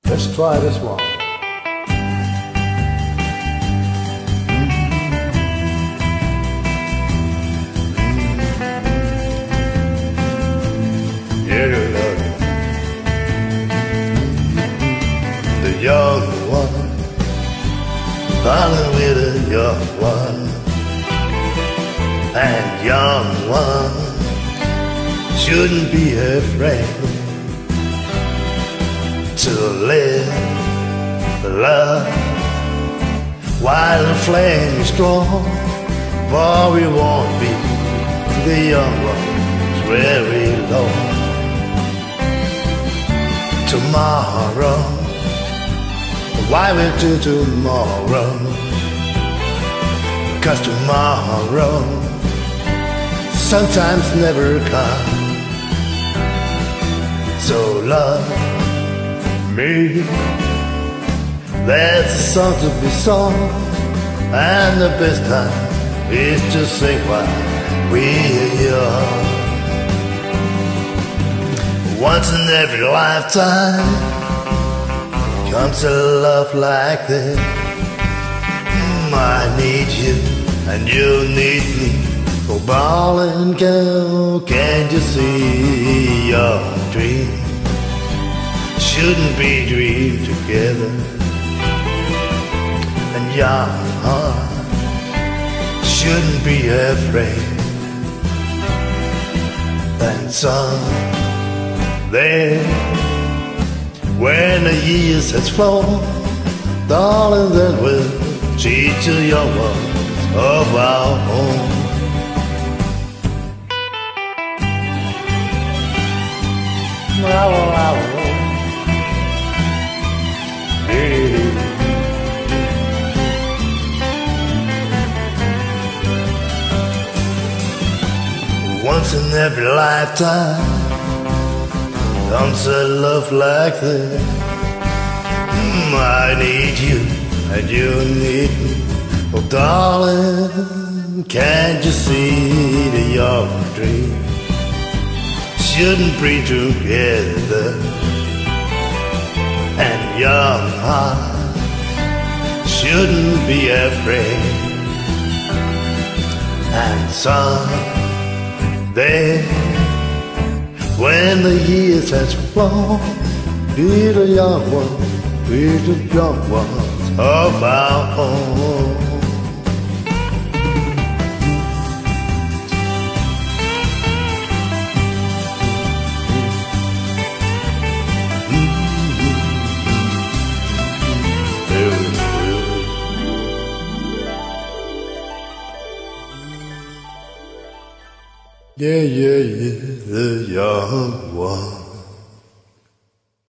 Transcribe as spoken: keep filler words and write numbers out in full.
Let's try this one. The young one, falling with a young one, and young one shouldn't be afraid to live love while the flame is strong, for we won't be the young ones very long. Tomorrow, why wait till tomorrow? 'Cause tomorrow sometimes never comes. So love me, there's a song to be sung, and the best time is to sing while we're young. Once in every lifetime comes a love like this. Mm, I need you and you need me. Oh, darling girl, can't you see your dream shouldn't be dreamed together? And your heart shouldn't be afraid. And someday, when the years has flown, darling, then we'll teach the young ones of our own. Once in every lifetime comes a love like this. Mm, I need you and you need me. Oh, darling, can't you see the young dream shouldn't be together? And young heart shouldn't be afraid. And someday, when the years has flown, be the young ones, be the young ones of our own. Yeah, yeah, yeah, the young one.